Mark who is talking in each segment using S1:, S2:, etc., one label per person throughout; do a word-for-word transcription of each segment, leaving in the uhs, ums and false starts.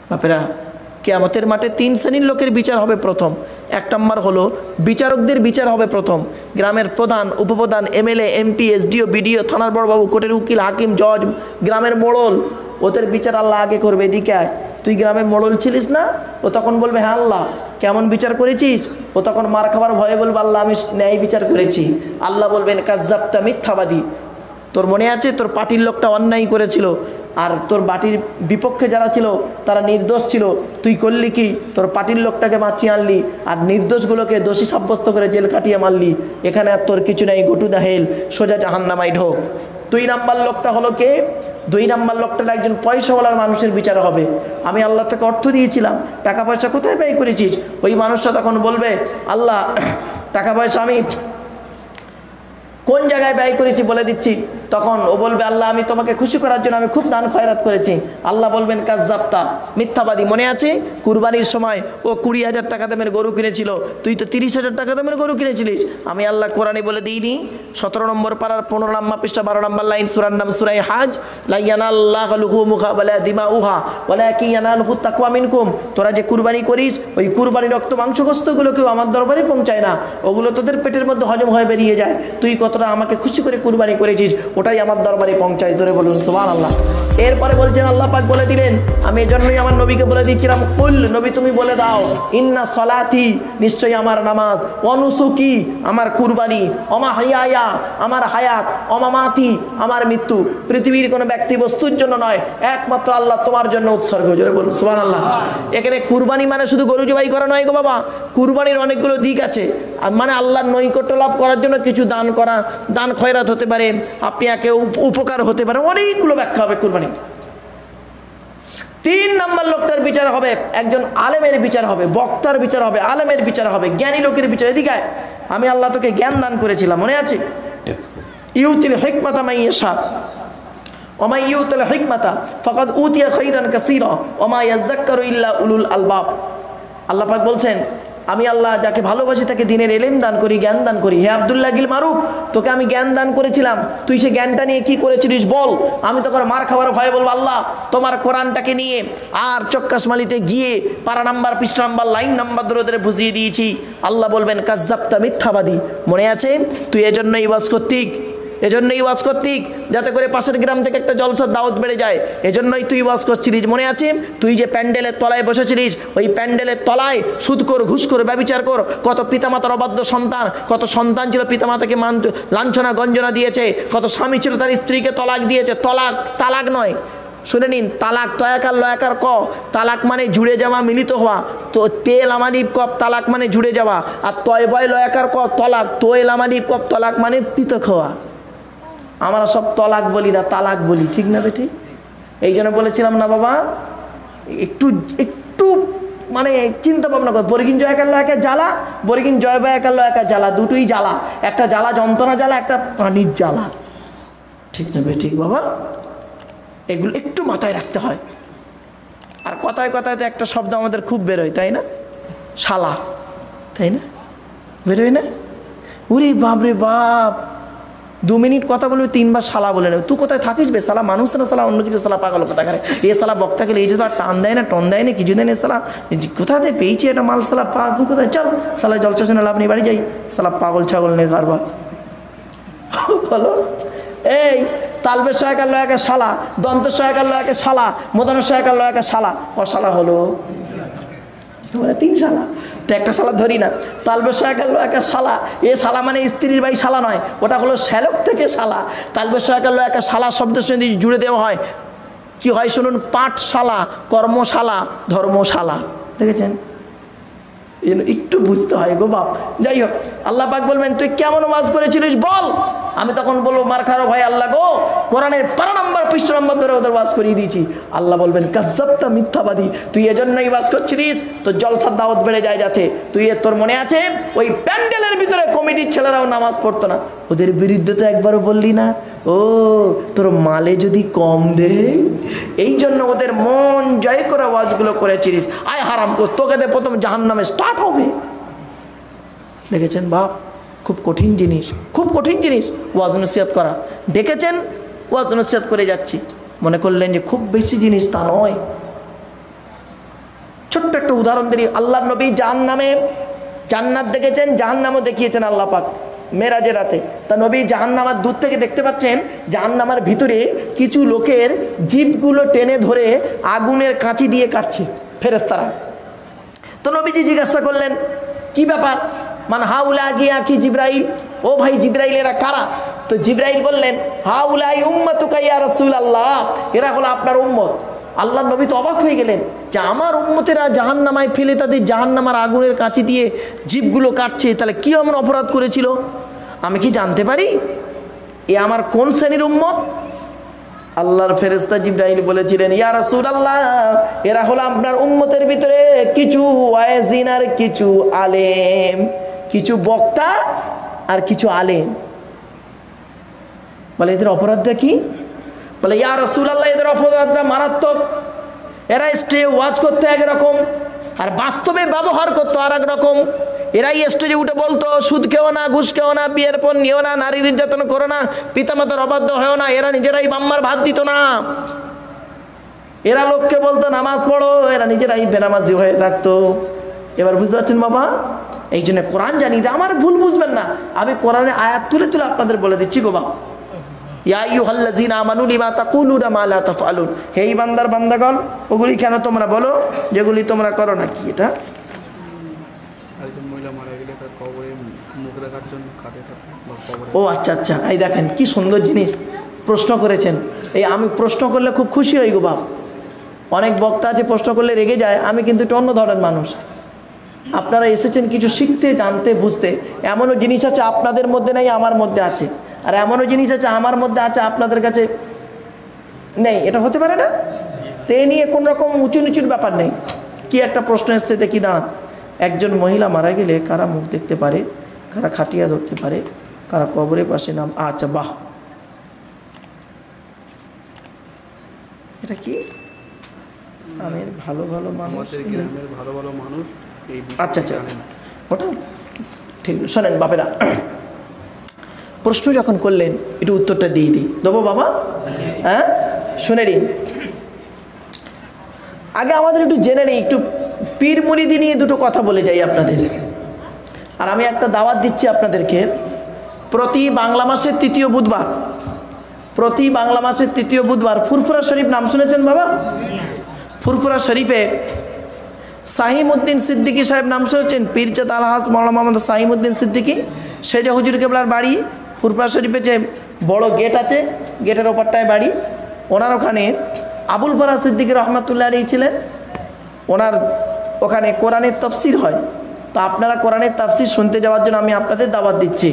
S1: বাপেরা, কিয়ামতের মাঠে তিন শ্রেণীর লোকের বিচার হবে। প্রথম এক নম্বর হলো বিচারকদের বিচার হবে প্রথম। গ্রামের প্রধান, উপপ্রধান, এমএলএ, এমপি, এসডিও, বিডিও, থানার বড়বাবু, কোর্টের উকিল, হাকিম, জজ, গ্রামের মোড়ল, ওদের বিচার আল্লাহ আগে করবে। এদিকে আয়, তুই গ্রামে মোড়ল ছিলিস না? ও তখন বলবে হ্যাঁ আল্লাহ, কেমন বিচার করেছিস? ও তখন মার খাবার ভয়ে বলবে আল্লাহ আমি ন্যায় বিচার করেছি। আল্লাহ বলবেন কাজ্জাবতা, মিথ্যাবাদী, তোর মনে আছে তোর পার্টির লোকটা অন্যায় করেছিল, আর তোর পার্টির বিপক্ষে যারা ছিল তারা নির্দোষ ছিল, তুই করলি কি? তোর পার্টির লোকটাকে বাঁচিয়ে আনলি আর নির্দোষগুলোকে দোষী সাব্যস্ত করে জেল কাটিয়ে মারলি। এখানে আর তোর কিছু নাই, গোটু দা হেল, সোজা জাহান্নামায় ঢোক। দুই নাম্বার লোকটা হলো কে? দুই নাম্বার লোকটা একজন পয়সাওয়ালার মানুষের বিচার হবে। আমি আল্লাহ থেকে অর্থ দিয়েছিলাম, টাকা পয়সা কোথায় ব্যয় করেছিস? ওই মানুষটা তখন বলবে আল্লাহ টাকা পয়সা আমি কোন জায়গায় ব্যয় করেছি বলে দিচ্ছি। তখন ও বলবে আল্লাহ আমি তোমাকে খুশি করার জন্য আমি খুব দান খয়রাত করেছি। আল্লাহ বলবেন কাজ্জাবতা, মিথ্যাবাদী। মনে আছে কুরবানির সময় ও কুড়ি হাজার টাকা দামের গরু কিনেছিল, তুই তো তিরিশ হাজার টাকা দামের গরু কিনেছিলিস। আমি আল্লাহ কোরআনে বলে দিইনি? সতেরো নম্বর পাড়ার পনেরো নম্বর পৃষ্ঠা বারো নম্বর লাইন, সূরার নাম সূরা হাজ, লা ইয়ানাল্লাহু লুহুমুহা ওয়ালা দিমাউহা ওয়ালাকিন ইয়ানালুহু তাকওয়া মিনকুম। তোরা যে কুরবানি করিস ওই কুরবানির রক্ত মাংসগ্রস্তগুলো কেউ আমার দরবারে পৌঁছায় না, ওগুলো তোদের পেটের মধ্যে হজম হয়ে বেরিয়ে যায়। তুই কতটা আমাকে খুশি করে কুরবানি করেছিস ওটাই আমার দরবারে পৌঁছায়। জোরে বলুন সুবহানাল্লাহ। এরপরে বলছেন আল্লাহ পাক বলে দিলেন, আমি এজন্যই আমার নবীকে বলে দিয়েছিলাম কুল, নবী তুমি বলে দাও, ইন্না সলাতি, নিশ্চয়ই আমার নামাজ, অনুসুকি, আমার কুরবানি, অমা হাইয়া, আমার হায়াত, অমামাতি, আমার মৃত্যু, পৃথিবীর কোনো ব্যক্তি বস্তুর জন্য নয়, একমাত্র আল্লাহ তোমার জন্য উৎসর্গ। জোরে বলুন সুবহানাল্লাহ। এখানে কুরবানি মানে শুধু গরু জবাই করা নয় গো বাবা, কুরবানির অনেকগুলো দিক আছে। মানে আল্লাহর নৈকট্য লাভ করার জন্য কিছু দান করা, দান খয়রাত হতে পারে, আপনি একে উপকার হতে পারে, অনেকগুলো ব্যাখ্যা হবে কুরবানি। তিন নম্বর লোকটার বিচার হবে, একজন আলেমের বিচার হবে, বক্তার বিচার হবে, আলেমের বিচার হবে, জ্ঞানী লোকের বিচার। এদিকে আমি আল্লাহ তোকে জ্ঞান দান করেছিলাম, মনে আছে? ইউতিল হিকমাতা মান ইয়াশা ওয়া মান ইউতিল হিকমাতা ফাকাদ উতিয়া খাইরান কাসীরা ওয়া মা ইয়াযাক্কারু ইল্লা উলুল আলবাব। আল্লাহ পাক বলছেন আমি আল্লাহ যাকে ভালোবাসি তাকে দিনের এলেম দান করি, জ্ঞান দান করি। হে আব্দুল্লাহ গিল মারুফ, তোকে আমি জ্ঞান দান করেছিলাম, তুই সে জ্ঞানটা নিয়ে কি করেছিলিস বল। আমি তখন মার খাবার ভয়ে বলবো আল্লাহ তোমার কোরআনটাকে নিয়ে আর চক্কাশমালিতে গিয়ে পারা নাম্বার, পৃষ্ঠা নাম্বার, লাইন নাম্বার ধরে ধরে বুঝিয়ে দিয়েছি। আল্লাহ বলবেন কাজ্জাবতা, মিথ্যাবাদী। মনে আছে তুই এজন্যই ওয়াজ করতিক, এজন্যই ওয়াজ করতিক যাতে করে পাশের গ্রাম থেকে একটা জলসার দাওয়াত বেড়ে যায়, এজন্যই তুই ওয়াজ করছিলিস। মনে আছে তুই যে প্যান্ডেলের তলায় বসেছিলিস, ওই প্যান্ডেলের তলায় সুদখোর, ঘুষখোর, ব্যভিচার কর, কত পিতামাতার অবাধ্য সন্তান, কত সন্তান ছিল পিতামাতাকে মান লাঞ্ছনা গঞ্জনা দিয়েছে, কত স্বামী ছিল তার স্ত্রীকে তলাক দিয়েছে। তলাক তালাক নয়, শুনে নিন, তালাক তয়াকার লয়াকার ক, তালাক মানে জুড়ে যাওয়া, মিলিত হওয়া। তো তেল আমানিব কপ, তালাক মানে জুড়ে যাওয়া। আর তয় বয় লয়াকার ক, তলাক, তোয়েল আমানিব কপ, তলাক মানে পৃথক হওয়া। আমরা সব তলাক বলি না, তালাক বলি, ঠিক না বেটি? এই জন্য বলেছিলাম না বাবা, একটু একটু মানে চিন্তা ভাবনা কর। বর্গিন জয় একার একা জ্বালা, বর্গিন জয় বয় একার একা জ্বালা, দুটোই জ্বালা। একটা জ্বালা যন্ত্রণা জ্বালা, একটা পানির জ্বালা, ঠিক না বেঠিক বাবা? এগুলো একটু মাথায় রাখতে হয়। আর কথায় কথায় তো একটা শব্দ আমাদের খুব বেরোয়, তাই না? শালা, তাই না? বেরোয় না? ওরে বাপ রে বাপ, দু মিনিট কথা বলবে তিনবার শালা বলে নেবে। তুই কোথায় থাকিস বে শালা? মানুষ না শালা, অন্য কিছু শালা, পাগল কথা করে। এ শালা বক্তা গেলে এই যে তার টান দেয় না, টন দেয় না, কিছু দেয় না, শালা কোথায় দিয়ে পেয়েছি এটা মাল, শালা পাগল কোথায়, চল শালা জলসা শুনে লাভ নেই, বাড়ি যাই, শালা পাগল ছাগল নেই কারবার। বলো এই তালবের সহায়কার লয়াকে শালা, দন্তের সহায়কার লয়াকে শালা, মদনের সহায়কার লয়াকে শালা, ও শালা হলো তিন শালা। তো একটা শালা ধরি না, তালবের সহায়কার লয়াকে শালা, এ শালা মানে স্ত্রীর ভাই শালা নয়, ওটা হলো শ্যালক থেকে শালা। তালবের সহায়কার লয়াকে শালা শব্দের সঙ্গে জুড়ে দেওয়া হয়, কি হয় শুনুন, পাঠশালা, কর্মশালা, ধর্মশালা। দেখেছেন? একটু বুঝতে হয় গো বাপ। যাই হোক, আল্লাহ পাক বলবেন তুই কেমন ওয়াজ করেছিলিস বল। আমি তখন বলবো মার খারো ভাই আল্লাহ গো, কোরআনের পারা নাম্বার, পৃষ্ঠা নাম্বার ধরে ওদের ওয়াজ করিয়ে দিয়েছি। আল্লাহ বলবেন কাজ্জাবতা, মিথ্যাবাদী, তুই এজন্যই ওয়াজ করছিলিস তোর জলসার দাওয়াত বেড়ে যায় যাতে। তুই তোর মনে আছে ওই প্যান্ডেলের ভিতরে কমিটির ছেলেরাও নামাজ পড়তো না, ওদের বিরুদ্ধে তো একবারও বললি না। ও তোর মালে যদি কম দে, এই জন্য ওদের মন জয় করা ওয়াজগুলো করেছিলিস। আয় হারাম কর, তোকে দে প্রথম জাহান্নামে স্টার্ট হবে। দেখেছেন বাপ, খুব কঠিন জিনিস, খুব কঠিন জিনিস ওয়াজ নসিহত করা। দেখেছেন ওয়াজ নসিহত করে যাচ্ছি, মনে করলেন যে খুব বেশি জিনিস, তা নয়। ছোট্ট একটা উদাহরণ দিই। আল্লাহর নবী জাহান্নামে জান্নাত দেখেছেন, জাহান্নামও দেখিয়েছেন আল্লাহ পাক মেরাজের রাতে। তা নবী জাহান্নামার দূর থেকে দেখতে পাচ্ছেন জাহান্নামার ভিতরে কিছু লোকের জিভগুলো টেনে ধরে আগুনের কাঁচি দিয়ে কাটছে ফেরেশতারা। তো নবীজি জিজ্ঞাসা করলেন কি ব্যাপার, মান হাউলা গিয়া কি জিব্রাইল, ও ভাই জিব্রাইল এরা কারা? তো জিব্রাইল বললেন হাউলাই উম্মতুকা ইয়া রাসূলুল্লাহ, এরা হলো আপনার উম্মত। আল্লাহর নবী তো অবাক হয়ে গেলেন যে আমার উম্মতেরা জাহান্নামায় ফেলে তাদের জাহান্নামার আগুনের কাঁচি দিয়ে জিভগুলো কাটছে, তাহলে কি এমন অপরাধ করেছিল আমি কি জানতে পারি? এ আমার কোন শ্রেণীর উম্মত? আল্লাহর ফেরেশতা জিব্রাইল বলেছিলেন ইয়া রাসূলুল্লাহ, এরা হলো আপনার উম্মতের ভিতরে কিছু ওয়াইজিন আর কিছু আলেম, কিছু বক্তা আর কিছু আলেম। বলে এদের অপরাধটা কি? বলে ইয়া রাসূলুল্লাহ, এদের অপরাধটা মারাত্মক। এরা স্টেজে ওয়াজ করতে একরকম আর বাস্তবে ব্যবহার করতো আর এক রকম। এরাই স্টেজে উঠে বলতো সুদ খেও না, ঘুষ খেও না, বিয়ের পর নিও না, নারী নির্যাতন করো না, পিতামাতার অবাধ্য হয়েও না। এরা নিজেরাই বাম্মার ভাত দিত না। এরা লোককে বলতো নামাজ পড়ো, এরা নিজেরাই বেনামাজি হয়ে থাকতো। এবার বুঝতে পারছেন বাবা? এই জন্য কোরআন জানি যে আমার ভুল বুঝবেন না, আমি কোরআনে আয়াত তুলে তুলে আপনাদের বলে দিচ্ছি গো বাবা। ইয়া আইয়ুহাল্লাযীনা আমানু লিমা তাকুলুনা মা লা তাফআলুন, হে বান্দার বান্দাগণ ওগুলি কেন তোমরা বলো যেগুলি তোমরা করো না। কি এটা? ও আচ্ছা আচ্ছা, এই দেখেন কি সুন্দর জিনিস প্রশ্ন করেছেন। এই আমি প্রশ্ন করলে খুব খুশি হই গো বাপ। অনেক বক্তা আছে প্রশ্ন করলে রেগে যায়, আমি কিন্তু একটু অন্য ধরনের মানুষ। আপনারা এসেছেন কিছু শিখতে, জানতে, বুঝতে। এমনও জিনিস আছে আপনাদের মধ্যে নেই, আমার মধ্যে আছে। আর এমনও জিনিস আছে আমার মধ্যে আছে, আপনাদের কাছে নেই। এটা হতে পারে না? তো এ নিয়ে কোনো রকম উঁচু নিচুর ব্যাপার নেই। কি একটা প্রশ্ন এসছে দেখি দাঁড়ান। একজন মহিলা মারা গেলে কারা মুখ দেখতে পারে, কারা খাটিয়া ধরতে পারে, কারা কবরের পাশে নাম। আচ্ছা বাহ, এটা কি গ্রামের ভালো ভালো মানুষ, ভালো ভালো মানুষ। আচ্ছা আচ্ছা, ওটা ঠিক। শোনেন বাপেরা, প্রশ্ন যখন করলেন একটু উত্তরটা দিয়ে দিই। দেবো বাবা? হ্যাঁ, শুনে নিন। আগে আমাদের একটু জেনে নিই, একটু পীর মুরিদি নিয়ে দুটো কথা বলে যাই আপনাদের। আর আমি একটা দাওয়াত দিচ্ছি আপনাদেরকে, প্রতি বাংলা মাসের তৃতীয় বুধবার, প্রতি বাংলা মাসের তৃতীয় বুধবার ফুরফুরা শরীফ নাম শুনেছেন বাবা? ফুরফুরা শরীফে সাহিমউদ্দিন সিদ্দিকী সাহেব নাম শুনেছেন? পীরজাদা আলহাজ মাওলানা মোহাম্মদ সাহিমউদ্দিন সিদ্দিকী, সে যে হুজুর কেবলার বাড়ি ফুরফুরা শরীফে যে বড় গেট আছে, গেটের ওপরটায় বাড়ি। ওনার ওখানে আবুল ফরাজ সিদ্দিকী রহমাতুল্লাহ আলাইহি ছিলেন। ওনার ওখানে কোরআনের তাফসীর হয়। তো আপনারা কোরআনের তাফসীর শুনতে যাওয়ার জন্য আমি আপনাদের দাওয়াত দিচ্ছি।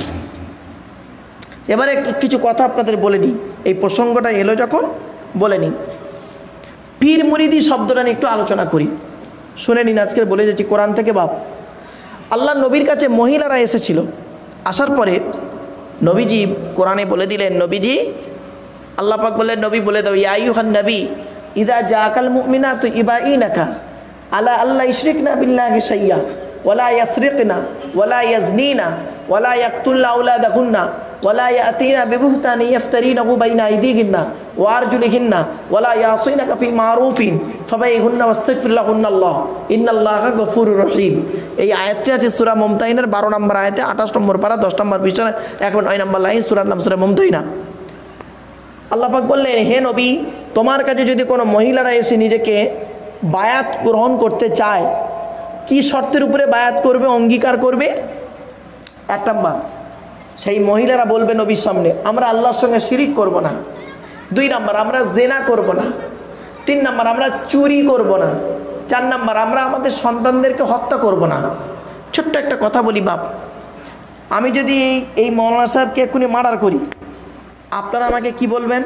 S1: এবারে কিছু কথা আপনাদের বলে নিই, এই প্রসঙ্গটা এলো যখন বলে নিই। পীর মুরিদি শব্দটা নিয়ে একটু আলোচনা করি, শুনে নিন। আজকের বলে যাচ্ছি কোরআন থেকে বাপ। আল্লাহ নবীর কাছে মহিলারা এসেছিল, আসার পরে নবীজি কোরআনে বলে দিলেন, নবীজি আল্লাহ পাক বললেন নবী বলে দাও ইয়া আইয়ুহান নবী ইদা জাআকাল মুমিনাতু ইবাইনাকা আলা আল্লাহ ইশরিকনা বিল্লাহি শাইয়্যা ওয়ালা ইয়াসরিকনা ওয়ালা ইয়াজনিনা ওয়ালা ইয়াকতুলনা আওলাদাহুন্না ওয়ালা ইয়াতিনা বিবুহতানি ইফতারিনাহু বাইনা আইদিহিন্না ওয়া আরজুলিহিন্না ওয়ালা ইয়াসিনাকা ফি মারুফিন ফাবাইহুন্না ওয়াস্তাগফিরলাহুন্নাল্লাহ ইন্নাল্লাহা গফুরুর রহিম। এই আয়াতটি আছে সূরা মুমতাহিনার বারো নম্বর আয়াতে, আঠাশ নম্বর পারা, দশ নম্বর পৃষ্ঠা, এখন নয় নম্বর লাইন। সূরার নাম সূরা মুমতাহিনা। আল্লাহ পাক বললেন, হে নবী, তোমার কাছে যদি কোনো মহিলারা এসে নিজেকে বায়াত গ্রহণ করতে চায়, কি শর্তের উপরে বায়াত করবে, অঙ্গীকার করবে? এক নম্বর, সেই মহিলারা বলবে নবীর সামনে আমরা আল্লাহর সঙ্গে শিরিক করব না। দুই নম্বর, আমরা জেনা করব না। তিন নম্বর, আমরা চুরি করব না। চার নম্বর, আমরা আমাদের সন্তানদেরকে হত্যা করব না। ছোট্ট একটা কথা বলি বাপ, আমি যদি এই এই মৌলানা সাহেবকে এক্ষুনি মার্ডার করি, আপনারা আমাকে কি বলবেন?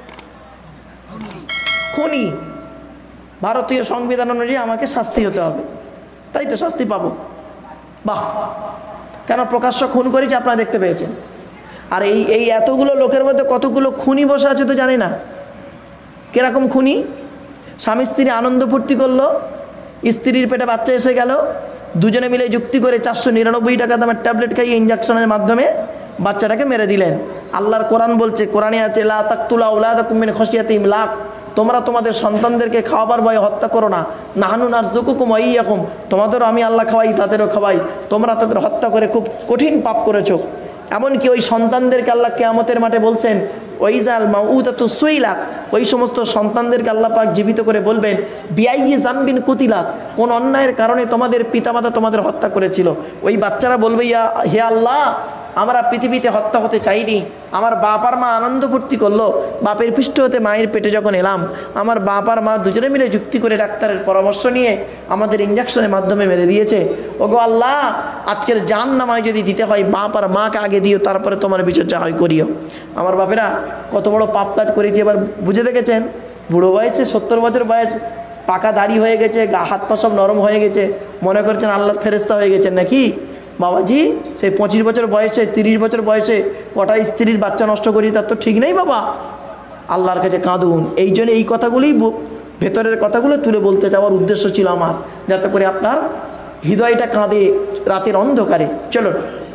S1: খুনি। ভারতীয় সংবিধান অনুযায়ী আমাকে শাস্তি হতে হবে, তাই তো? শাস্তি পাবো। বাহ, কেন প্রকাশ্য খুন করেছি আপনারা দেখতে পেয়েছেন। আর এই এই এতগুলো লোকের মধ্যে কতগুলো খুনি বসে আছে তো জানি না। কিরকম খুনি? স্বামী স্ত্রী আনন্দ ফুর্তি করলো, স্ত্রীর পেটে বাচ্চা এসে গেল, দুজনে মিলে যুক্তি করে চারশো নিরানব্বই টাকা দামের ট্যাবলেট খাইয়ে ইঞ্জেকশনের মাধ্যমে বাচ্চাটাকে মেরে দিলেন। আল্লাহর কোরআন বলছে, কোরআনে আছে লা তাকতুলু আওলাদাকুম মিন খাশিয়াতি ইমলাক, তোমরা তোমাদের সন্তানদেরকে খাওয়াবার ভয়ে হত্যা করো না। নাহানু নারযুকুকুম ওয়া ইয়্যাকুম, তোমাদেরও আমি আল্লাহ খাওয়াই তাদেরও খাওয়াই, তোমরা তাদের হত্যা করে খুব কঠিন পাপ করেছো। এমনকি ওই সন্তানদেরকে আল্লাহ কিয়ামতের মাঠে বলছেন ওয়াইজাল মাউউদাতু সুইলাত, ওই সমস্ত সন্তানদেরকে আল্লাহ পাক জীবিত করে বলবেন বিআইয়ি যামবিন কুতিলাত, কোন অন্যায়ের কারণে তোমাদের পিতামাতা তোমাদের হত্যা করেছিল। ওই বাচ্চারা বলবে ইয়া হে আল্লাহ, আমরা পৃথিবীতে হত্যা হতে চাইনি, আমার বাপ আর মা আনন্দ ফুর্তি করলো, বাপের পৃষ্ঠ হতে মায়ের পেটে যখন এলাম আমার বাপ আর মা দুজনে মিলে যুক্তি করে ডাক্তারের পরামর্শ নিয়ে আমাদের ইঞ্জেকশনের মাধ্যমে মেরে দিয়েছে। ওগো আল্লাহ, আজকের জাহান্নামে যদি দিতে হয় বাপ আর মাকে আগে দিও, তারপরে তোমার বিচার যা হয় করিও। আমার বাপেরা কত বড় পাপ কাজ করেছে এবার বুঝে দেখেছেন। বুড়ো বয়সে সত্তর বছর বয়স, পাকা দাড়ি হয়ে গেছে, গা হাত পা সব নরম হয়ে গেছে, মনে করছেন আল্লাহর ফেরেশতা হয়ে গেছেন নাকি? বাবাজি, সেই পঁচিশ বছর বয়সে তিরিশ বছর বয়সে কটা স্ত্রীর বাচ্চা নষ্ট করি তার তো ঠিক নেই বাবা। আল্লাহর কাছে কাঁদুন। এই জন্য এই কথাগুলোই ভেতরের কথাগুলো তুলে বলতে যাওয়ার উদ্দেশ্য ছিল আমার, যাতে করে আপনার হৃদয়টা কাঁদে রাতের অন্ধকারে। চলো,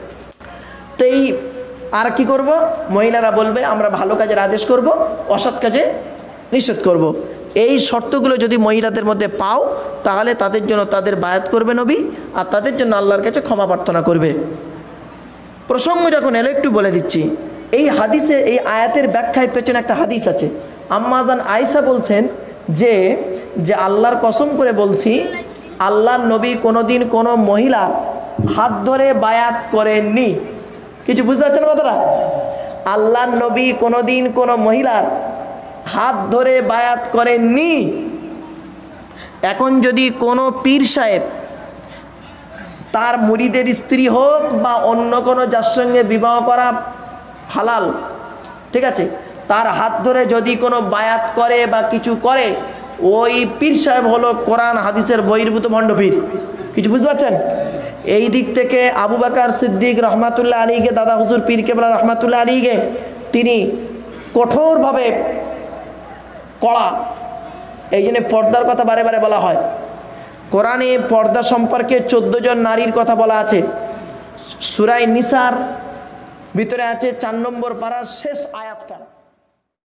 S1: তো এই আর কি করব? মহিলারা বলবে আমরা ভালো কাজের আদেশ করব, অসৎ কাজে নিষেধ করব। এই শর্তগুলো যদি মহিলাদের মধ্যে পাও তাহলে তাদের জন্য তাদের বায়াত করবে নবী, আর তাদের জন্য আল্লাহর কাছে ক্ষমা প্রার্থনা করবে। প্রসঙ্গ যখন এলো একটু বলে দিচ্ছি, এই হাদিসে এই আয়াতের ব্যাখ্যায় পেছনে একটা হাদিস আছে। আম্মা জান আয়েশা বলছেন যে যে আল্লাহর কসম করে বলছি, আল্লাহর নবী কোনোদিন কোনো মহিলার হাত ধরে বায়াত করেননি। কিছু বুঝতে পারছেন কথাটা? আল্লাহর নবী কোনোদিন কোনো মহিলার হাত ধরে বায়াত করেননি। এখন যদি কোনো পীর সাহেব তার মুরিদের স্ত্রী হোক বা অন্য কোনো যার সঙ্গে বিবাহ করা হালাল, ঠিক আছে, তার হাত ধরে যদি কোনো বায়াত করে বা কিছু করে, ওই পীর সাহেব হলো কোরআন হাদিসের বহির্ভূত ভণ্ড পীর। কিছু বুঝতে পারছেন? এই দিক থেকে আবু বকর সিদ্দিক রহমাতুল্লাহ আলাইহি, দাদা হুজুর পীর কেবলা রহমাতুল্লাহ আলাইহি, তিনি কঠোরভাবে কড়া। এই জন্য পর্দার কথা বারে বারে বলা হয়। কোরআনে পর্দা সম্পর্কে চোদ্দ জন নারীর কথা বলা আছে। সূরা নিসার ভিতরে আছে চার নম্বর পারার শেষ আয়াতটা।